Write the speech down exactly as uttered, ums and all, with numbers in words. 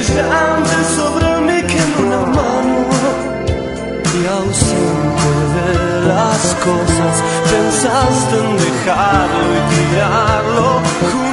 brillante sobre mí que en una mano, y ausente de las cosas pensaste en dejarlo y tirarlo.